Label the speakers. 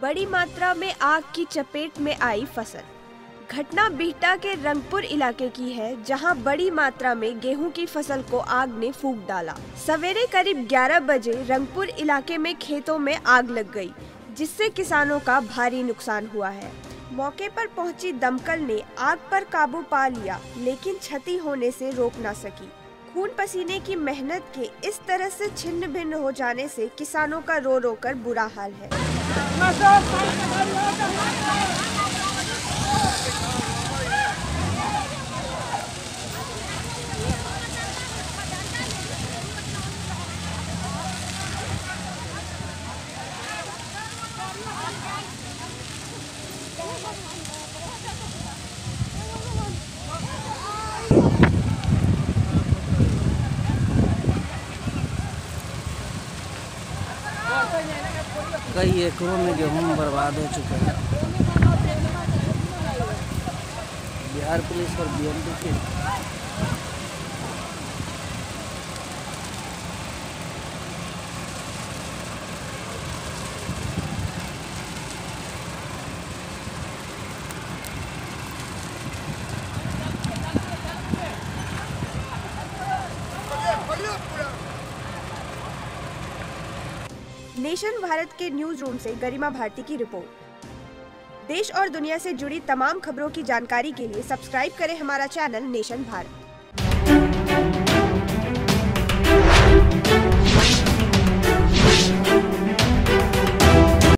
Speaker 1: बड़ी मात्रा में आग की चपेट में आई फसल। घटना बिहटा के रंगपुर इलाके की है, जहां बड़ी मात्रा में गेहूं की फसल को आग ने फूंक डाला। सवेरे करीब 11 बजे रंगपुर इलाके में खेतों में आग लग गई, जिससे किसानों का भारी नुकसान हुआ है। मौके पर पहुंची दमकल ने आग पर काबू पा लिया, लेकिन क्षति होने से रोक न सकी। खून पसीने की मेहनत के इस तरह से छिन्न भिन्न हो जाने से किसानों का रो रो कर बुरा हाल है।
Speaker 2: कई एकड़ों में गेहूं बर्बाद हो चुका है। बिहार पुलिस और बीएमपी के
Speaker 1: नेशन भारत के न्यूज रूम से गरिमा भारती की रिपोर्ट। देश और दुनिया से जुड़ी तमाम खबरों की जानकारी के लिए सब्सक्राइब करें हमारा चैनल नेशन भारत।